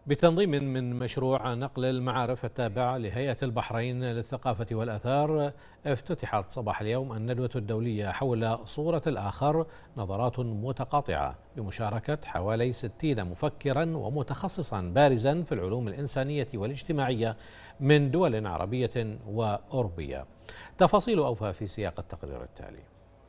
بتنظيم من مشروع نقل المعارف التابع لهيئة البحرين للثقافة والآثار، افتتحت صباح اليوم الندوة الدولية حول صورة الآخر، نظرات متقاطعة، بمشاركة حوالي 60 مفكرا ومتخصصا بارزا في العلوم الإنسانية والاجتماعية من دول عربية وأوروبية. تفاصيل أوفى في سياق التقرير التالي.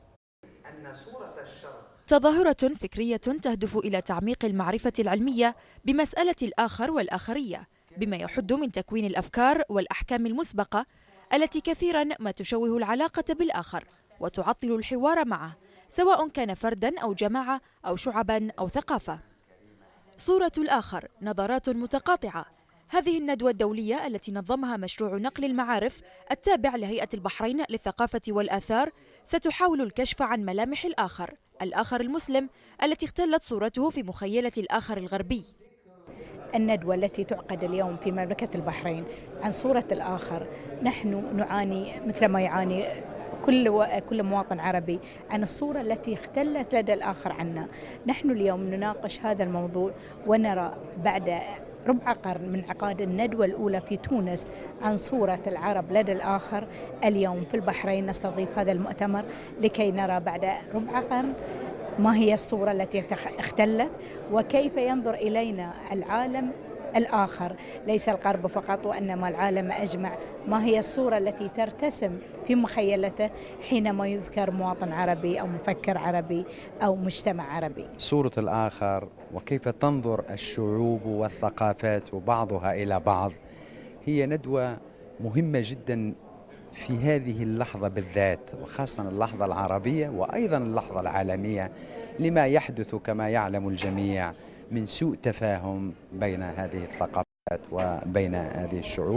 تظاهرة فكرية تهدف إلى تعميق المعرفة العلمية بمسألة الآخر والآخرية، بما يحد من تكوين الأفكار والأحكام المسبقة التي كثيرا ما تشوه العلاقة بالآخر وتعطل الحوار معه، سواء كان فردا أو جماعة أو شعبا أو ثقافة. صورة الآخر، نظرات متقاطعة. هذه الندوة الدولية التي نظمها مشروع نقل المعارف التابع لهيئة البحرين للثقافة والآثار ستحاول الكشف عن ملامح الآخر المسلم التي اختلت صورته في مخيلة الآخر الغربي. الندوة التي تعقد اليوم في مملكة البحرين عن صورة الآخر، نحن نعاني مثل ما يعاني كل مواطن عربي عن الصورة التي اختلت لدى الآخر عنا. نحن اليوم نناقش هذا الموضوع ونرى بعد ربع قرن من عقاد الندوة الأولى في تونس عن صورة العرب لدى الآخر، اليوم في البحرين نستضيف هذا المؤتمر لكي نرى بعد ربع قرن ما هي الصورة التي اختلت وكيف ينظر إلينا العالم الآخر، ليس الغرب فقط وإنما العالم أجمع. ما هي الصورة التي ترتسم في مخيلته حينما يذكر مواطن عربي أو مفكر عربي أو مجتمع عربي؟ صورة الآخر وكيف تنظر الشعوب والثقافات وبعضها إلى بعض هي ندوة مهمة جدا في هذه اللحظة بالذات، وخاصة اللحظة العربية وأيضا اللحظة العالمية، لما يحدث كما يعلم الجميع من سوء تفاهم بين هذه الثقافات وبين هذه الشعوب.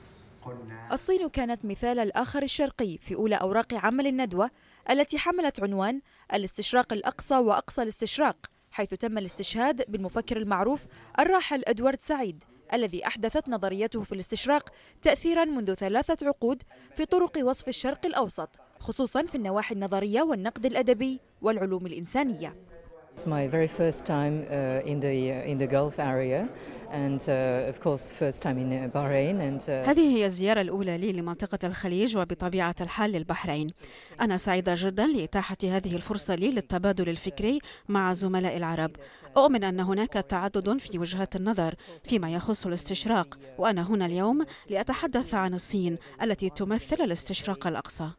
الصين كانت مثال الآخر الشرقي في أولى أوراق عمل الندوة التي حملت عنوان الاستشراق الأقصى وأقصى الاستشراق، حيث تم الاستشهاد بالمفكر المعروف الراحل إدوارد سعيد الذي أحدثت نظريته في الاستشراق تأثيرا منذ 3 عقود في طرق وصف الشرق الأوسط، خصوصا في النواحي النظرية والنقد الأدبي والعلوم الإنسانية. It's my very first time in the Gulf area and of course first time in Bahrain and هذه هي الزيارة الأولى لي لمنطقة الخليج وبطبيعة الحال للبحرين. أنا سعيدة جدا لإتاحة هذه الفرصة لي للتبادل الفكري مع زملاء العرب. أؤمن أن هناك تعدد في وجهات النظر فيما يخص الاستشراق، وأنا هنا اليوم لأتحدث عن الصين التي تمثل الاستشراق الأقصى.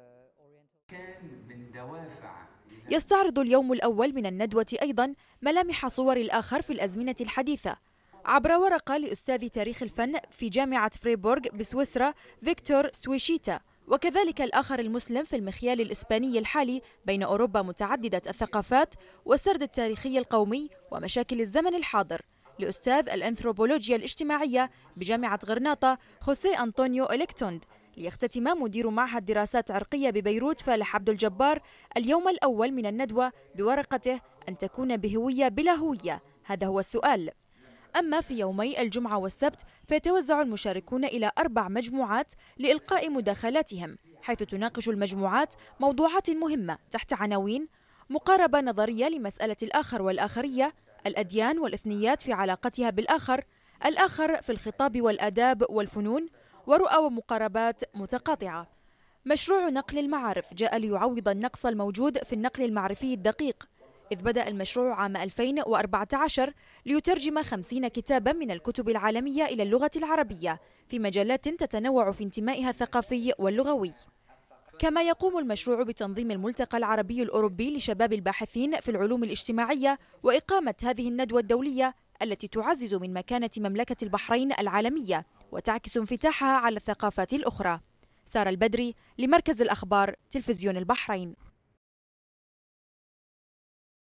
يستعرض اليوم الأول من الندوة أيضا ملامح صور الآخر في الأزمنة الحديثة عبر ورقة لأستاذ تاريخ الفن في جامعة فريبورغ بسويسرا فيكتور سويشيتا، وكذلك الآخر المسلم في المخيال الإسباني الحالي بين أوروبا متعددة الثقافات والسرد التاريخي القومي ومشاكل الزمن الحاضر لأستاذ الأنثروبولوجيا الاجتماعية بجامعة غرناطة خوسيه أنطونيو إليكتوند، ليختتم مدير معهد دراسات عرقية ببيروت فالح عبد الجبار اليوم الأول من الندوة بورقته أن تكون بهوية بلا هوية؟ هذا هو السؤال. أما في يومي الجمعة والسبت فيتوزع المشاركون إلى 4 مجموعات لإلقاء مداخلاتهم، حيث تناقش المجموعات موضوعات مهمة تحت عناوين: مقاربة نظرية لمسألة الآخر والآخرية، الأديان والإثنيات في علاقتها بالآخر، الآخر في الخطاب والآداب والفنون، ورؤى ومقاربات متقاطعة. مشروع نقل المعارف جاء ليعوض النقص الموجود في النقل المعرفي الدقيق، إذ بدأ المشروع عام 2014 ليترجم 50 كتابا من الكتب العالمية إلى اللغة العربية في مجالات تتنوع في انتمائها الثقافي واللغوي. كما يقوم المشروع بتنظيم الملتقى العربي الأوروبي لشباب الباحثين في العلوم الاجتماعية وإقامة هذه الندوة الدولية التي تعزز من مكانة مملكة البحرين العالمية وتعكس انفتاحها على الثقافات الأخرى. سارة البدري لمركز الأخبار تلفزيون البحرين.